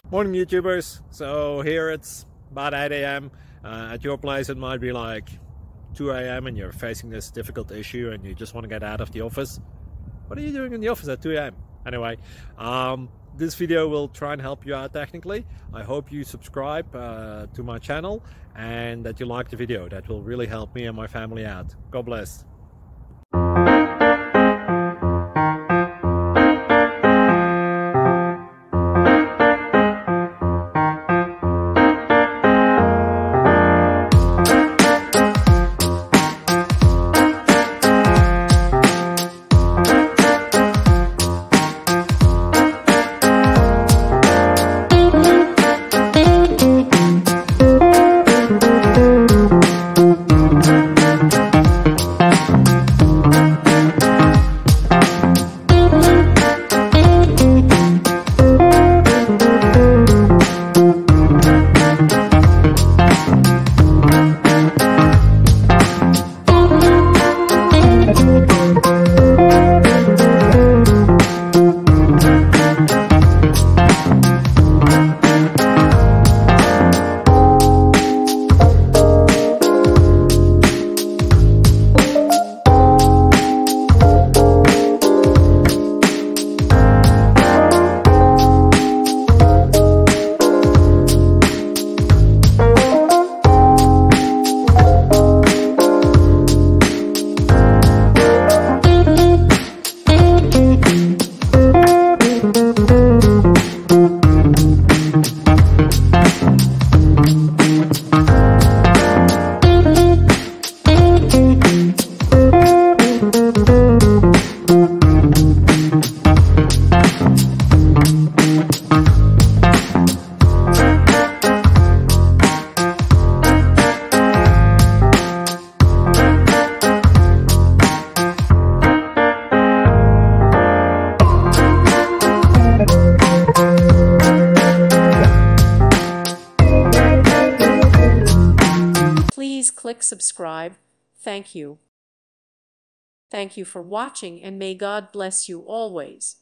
Morning YouTubers. So here it's about 8 a.m. At your place it might be like 2 a.m. and you're facing this difficult issue and you just want to get out of the office. What are you doing in the office at 2 a.m.? Anyway, this video will try and help you out technically. I hope you subscribe to my channel and that you like the video. That will really help me and my family out. God bless. Please click subscribe. Thank you. Thank you for watching and may God bless you always.